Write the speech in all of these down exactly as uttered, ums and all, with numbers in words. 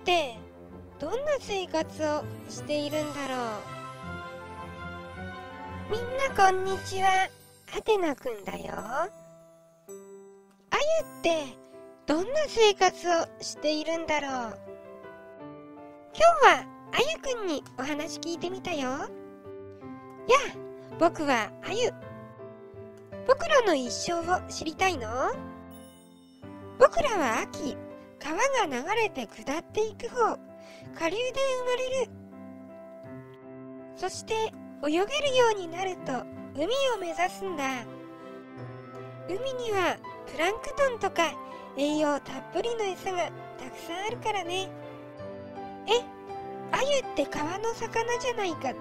ってどんな生活をしているんだろう。みんなこんにちは、はてなくんだよ。あゆってどんな生活をしているんだろう。今日はあゆくんにお話聞いてみたよ。やあ、僕はあゆ。僕らの一生を知りたいの？僕らは秋、川が流れて下っていく方、下流で生まれる。そして泳げるようになると海を目指すんだ。海にはプランクトンとか栄養たっぷりの餌がたくさんあるからね。え、アユって川の魚じゃないかって？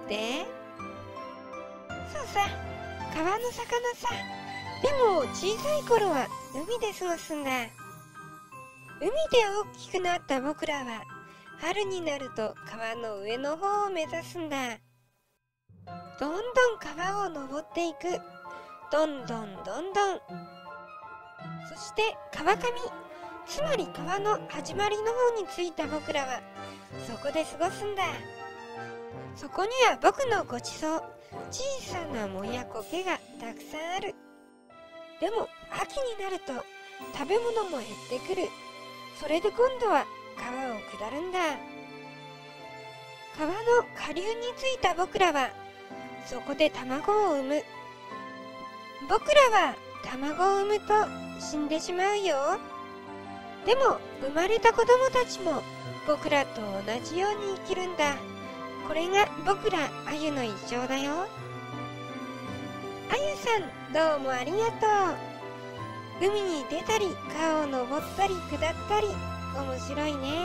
そうさ、川の魚さ。でも小さい頃は海で過ごすんだ。海で大きくなった僕らは春になると川の上の方を目指すんだ。どんどん川を登っていく。どんどんどんどん。そして川上、つまり川の始まりの方に着いた僕らはそこで過ごすんだ。そこには僕のごちそう、小さな藻や苔がたくさんある。でも秋になると食べ物も減ってくる。それで今度は川を下るんだ。川の下流に着いた僕らはそこで卵を産む。僕らは卵を産むと死んでしまうよ。でも生まれた子供たちも僕らと同じように生きるんだ。これが僕らアユの一生だよ。アユさん、どうもありがとう。海に出たり川を登ったり下ったり、面白いね。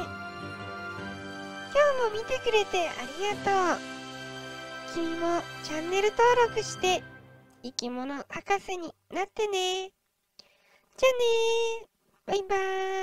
今日も見てくれてありがとう。君もチャンネル登録して生き物博士になってね。じゃあねー。バイバーイ。